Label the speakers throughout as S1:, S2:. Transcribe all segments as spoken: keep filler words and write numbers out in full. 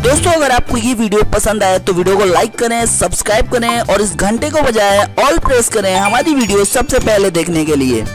S1: दोस्तों अगर आपको ये वीडियो पसंद आए तो वीडियो को लाइक करें, सब्सक्राइब करें और इस घंटे को बजाएं ऑल प्रेस करें हमारी वीडियो सबसे पहले देखने के लिए।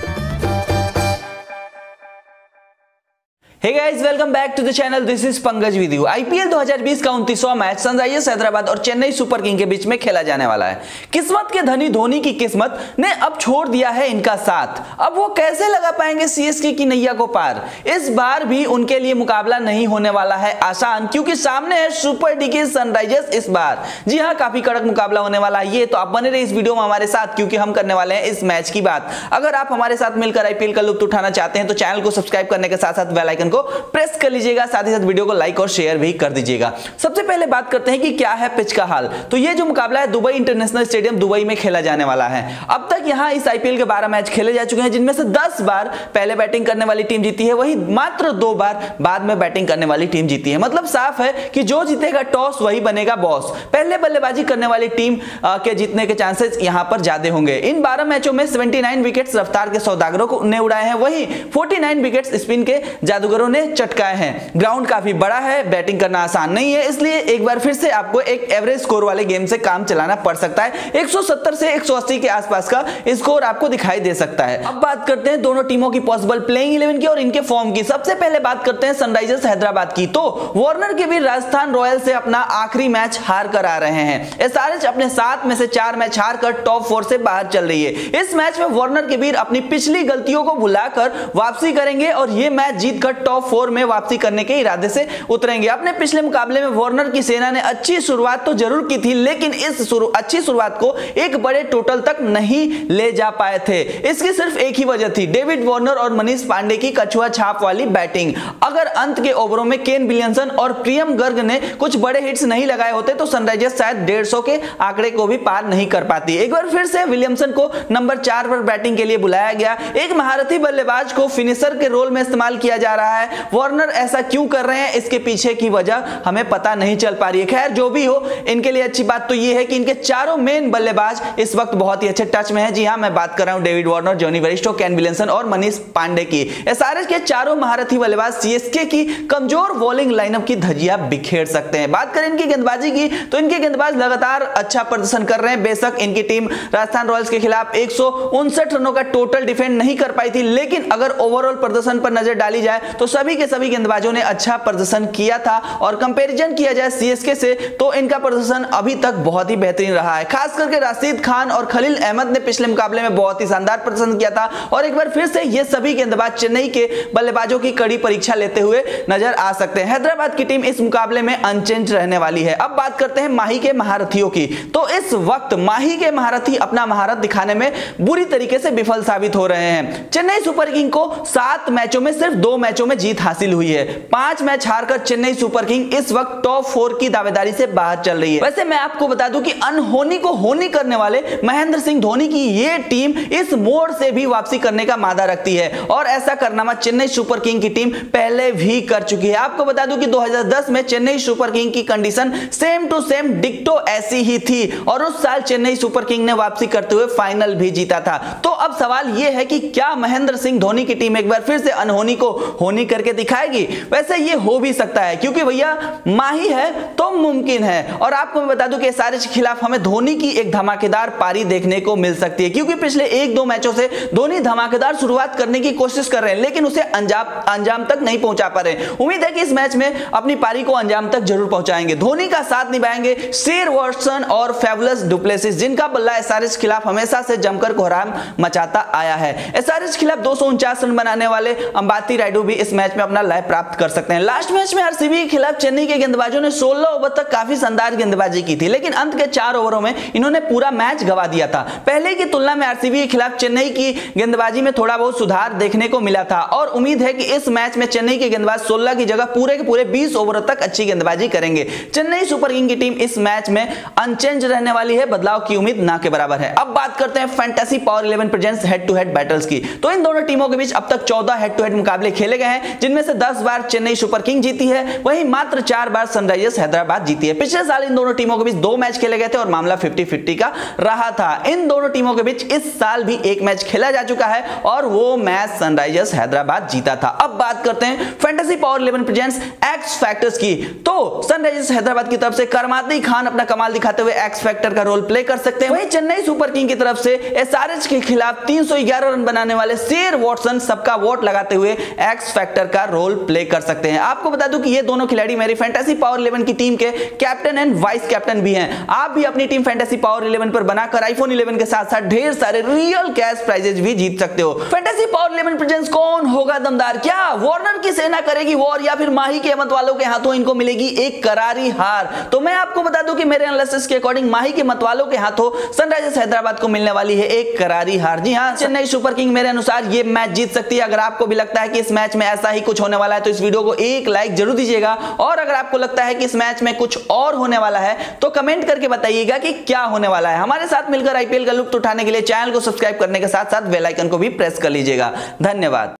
S2: Hey guys, welcome back to the channel. This is Pankaj with you. IPL दो हज़ार बीस का उनतीसवां मैच सनराइजर्स हैदराबाद और चेन्नई सुपर किंग के बीच में खेला जाने वाला है। किस्मत के धनी धोनी की किस्मत ने अब छोड़ दिया है इनका साथ। अब वो कैसे लगा पाएंगे सीएसके की नैया को पार। इस बार भी उनके लिए मुकाबला नहीं होने वाला है आसान, क्योंकि सामने है सुपर डीके सनराइजर्स इस बार। जी हाँ, काफी कड़क मुकाबला होने वाला है ये, तो आप बने रहे इस वीडियो में हमारे साथ, क्योंकि हम करने वाले हैं इस मैच की बात। अगर आप हमारे साथ मिलकर आईपीएल का लुत्फ उठाना चाहते हैं तो चैनल को सब्सक्राइब करने के साथ साथ बेल आइकन को प्रेस कर लीजिएगा, साथ ही साथ वीडियो को लाइक और शेयर भी कर दीजिएगा। सबसे पहले बात करते हैं कि क्या है पिच का हाल। तो ये जो मुकाबला है दुबई इंटरनेशनल स्टेडियम दुबई में खेला जाने वाला है। अब तक यहां इस आईपीएल के बारह मैच खेले जा चुके हैं, जिनमें से दस बार पहले बैटिंग करने वाली टीम जीती है, वही मात्र दो बार बाद में बैटिंग करने वाली टीम जीती है। मतलब साफ है कि जो जीतेगा टॉस वही बनेगा बॉस। पहले बल्लेबाजी करने वाली टीम के जीतने के चांसेस यहां पर ज्यादा होंगे। इन बारह मैचों में उन्यासी विकेट्स रफ्तार के सौदागरों ने उड़ाए हैं, वही उनचास विकेट्स स्पिन के जादूगरों ने चटकाए हैं। ग्राउंड काफी बड़ा है, बैटिंग करना आसान नहीं है, इसलिए एक बार फिर से आपको एक एवरेज स्कोर वाले गेम से काम चलाना पड़ सकता है। एक सौ सत्तर से एक सौ अस्सी के आसपास का स्कोर आपको दिखाई दे सकता है। अब बात करते हैं दोनों टीमों की पॉसिबल प्लेइंग इलेवन की और इनके फॉर्म की। सबसे पहले बात करते हैं सनराइजर्स हैदराबाद की। तो वार्नर के भी राजस्थान रॉयल्स से अपना आखिरी मैच हार कर आ रहे हैं। एसआरएच अपने सात में से चार मैच हार कर टॉप फोर से बाहर चल रही है। इस मैच में वार्नर के वीर अपनी पिछली गलतियों को भुलाकर वापसी करेंगे और यह मैच जीतकर टॉप फोर में वापसी करने के इरादे से उतरेंगे। अपने पिछले मुकाबले में वार्नर की सेना ने अच्छी शुरुआत तो जरूर की थी, लेकिन इस शुरू, अच्छी शुरुआत को एक बड़े टोटल तक नहीं ले जा पाए थे। इसकी सिर्फ एक ही वजह थी, डेविड वार्नर और मनीष पांडे की कछुआ छाप वाली बैटिंग। अगर अंत के ओवरों में केन विलियमसन और प्रियम गर्ग ने कुछ बड़े हिट्स नहीं लगाए होते तो सनराइजर्स शायद डेढ़ सौ के आंकड़े को भी पार नहीं कर पाती। एक बार फिर से विलियमसन को नंबर चार पर बैटिंग के लिए बुलाया गया। एक महारथी बल्लेबाज को फिनिशर के रोल में इस्तेमाल किया जा रहा है। वार्नर ऐसा क्यों कर रहे हैं, इसके पीछे की वजह हमें पता नहीं चल पा रही है। खैर जो भी हो, इनके लिए अच्छी बात तो यह है कि इनके चारों मेन बल्लेबाज इस वक्त बहुत ही अच्छे टच में हैं। जी हां, मैं बात कर रहा हूं David Warner, Jonny Bairstow, Kane Williamson और मनीष पांडे की। एसआरएच के चारों महारथी बल्लेबाज सीएसके की कमजोर बॉलिंग लाइनअप की धज्जियां बिखेर सकते हैं। बात करें इनकी गेंदबाजी की तो इनके गेंदबाज लगातार अच्छा प्रदर्शन कर रहे हैं। बेशक इनकी टीम राजस्थान रॉयल्स के खिलाफ एक सौ उनसठ रनों का टोटल डिफेंड नहीं कर पाई थी, लेकिन अगर ओवरऑल प्रदर्शन पर नजर डाली जाए तो सभी के सभी गेंदबाजों ने अच्छा प्रदर्शन किया था। और कंपैरिजन किया जाए सीएसके से तो इनका प्रदर्शन अभी तक बहुत ही बेहतरीन रहा है। खास करके राशिद खान और खलील अहमद ने पिछले मुकाबले में बहुत ही शानदार प्रदर्शन किया था और एक बार फिर से ये सभी गेंदबाज चेन्नई के बल्लेबाजों की कड़ी परीक्षा लेते हुए नजर आ सकते हैं। हैदराबाद की टीम इस मुकाबले में अनचेंज रहने वाली है। अब बात करते हैं माही के महारथियों की। तो इस वक्त माही के महारथी अपना महारत दिखाने में बुरी तरीके से विफल साबित हो रहे हैं। चेन्नई सुपर किंग को सात मैचों में सिर्फ दो मैचों में जीत हासिल हुई है। पांच मैच हारकर चेन्नई सुपर किंग इस वक्त टॉप फोर की दावेदारी से बाहर चल रही है। वैसे मैं आपको बता दूं कि अनहोनी को होनी करने वाले महेंद्र सिंह धोनी की ये टीम इस मोड़ से भी वापसी करने का मादा रखती है और ऐसा कारनामा चेन्नई सुपर किंग की टीम पहले भी कर चुकी है। आपको बता दूं कि दो हज़ार दस में चेन्नई सुपर किंग की कंडीशन सेम टू सेम डिक्टो ऐसी ही थी और उस साल चेन्नई सुपर किंग ने वापसी करते हुए फाइनल भी जीता था। तो अब सवाल यह है कि क्या महेंद्र सिंह धोनी की टीम एक बार फिर से अनहोनी को होनी करके दिखाएगी? वैसे यह हो भी सकता है, क्योंकि भैया माही है तो मुमकिन है। और आपको मैं बता दूं कि एसआरएच के खिलाफ हमें धोनी की एक धमाकेदार पारी देखने को मिल सकती है, क्योंकि पिछले एक दो मैचों से धोनी धमाकेदार शुरुआत करने की कोशिश कर रहे हैं, लेकिन उसे अंजाम अंजाम तक नहीं पहुंचा पा रहे। उम्मीद है कि इस मैच में अपनी पारी को अंजाम तक जरूर पहुंचाएंगे। धोनी का साथ निभाएंगे शेर वॉटसन और फेबुलस डुप्लेसिस, जिनका बल्ला एसआरएच के खिलाफ हमेशा से जमकर कोहराम मचाता आया है। एसआरएच के खिलाफ दो सौ उनचास रन बनाने वाले अंबाती रायडू भी इस मैच में अपना लय प्राप्त कर सकते हैं। लास्ट मैच में आरसीबी के खिलाफ चेन्नई के गेंदबाजों ने सोलह ओवर तक काफी शानदार गेंदबाजी की थी, लेकिन अंत के चार ओवरों में इन्होंने पूरा मैच गवा दिया था। पहले की तुलना में आरसीबी के खिलाफ चेन्नई की गेंदबाजी में थोड़ा बहुत सुधार देखने को मिला था और उम्मीद है कि इस मैच में चेन्नई के गेंदबाज सोलह की जगह पूरे के पूरे बीस ओवर तक अच्छी गेंदबाजी करेंगे। चेन्नई सुपर किंग की टीम इस मैच में अनचेंज रहने वाली है, बदलाव की उम्मीद ना के बराबर है। अब बात करते हैं Fantasy Power Eleven presents head to head battles की। तो इन दोनों टीमों के बीच अब तक चौदह हेड टू हेड मुकाबले खेले गए हैं। हैं, जिनमें से दस बार चेन्नई सुपर किंग जीती है, वहीं मात्र चार बार सनराइजर्स हैदराबाद जीती है। पिछले साल इन दोनों टीमों के बीच दो मैच खेले गए थे और मामला फिफ्टी फिफ्टी का रहा था। इन दोनों टीमों के बीच इस साल भी एक मैच खेला जा चुका है और वो मैच सनराइजर्स हैदराबाद जीता था। अब बात करते हैं Fantasy Power Eleven presents X factors की। तो सनराइजर्स हैदराबाद की तरफ से करमाती खान अपना कमाल दिखाते हुए एक्स फैक्टर का रोल प्ले कर सकते हैं। वहीं चेन्नई सुपर किंग की तरफ से एसआरएच के खिलाफ तीन सौ ग्यारह रन बनाने वाले शेर वॉटसन सबका वोट लगाते हुए एक्स फैक्टर का रोल प्ले कर सकते हैं। आपको बता दूं कि ये दोनों खिलाड़ी मेरी फैंटेसी पावर इलेवन की टीम के कैप्टन एंड वाइस कैप्टन भी हैं। आप भी अपनी टीम फैंटेसी पावर इलेवन पर बनाकर आईफोन इलेवन के साथ साथ ढेर सारे रियल कैश प्राइजेस भी जीत सकते हो। फैंटेसी पावर इलेवन प्रेजेंट्स कौन होगा दमदार? क्या वार्नर की सेना करेगी वॉर या फिर माही के मत वालों के हाथों इनको मिलेगी एक करारी हार? तो मैं आपको बता दूं कि मेरे एनालिसिस के अकॉर्डिंग माही के मत वालों के हाथों सनराइजर्स हैदराबाद को मिलने वाली है एक करारी हार। जी हां, चेन्नई सुपर किंग मेरे अनुसार ये मैच जीत सकती है। अगर आपको भी लगता है कि इस मैच में ऐसा ही कुछ होने वाला है तो इस वीडियो को एक लाइक जरूर दीजिएगा, और अगर आपको लगता है कि इस मैच में कुछ और होने वाला है तो कमेंट करके बताइएगा कि क्या होने वाला है। हमारे साथ मिलकर आईपीएल का लुत्फ उठाने के लिए चैनल को सब्सक्राइब करने के साथ साथ बेल आइकन को भी प्रेस कर लीजिएगा। धन्यवाद।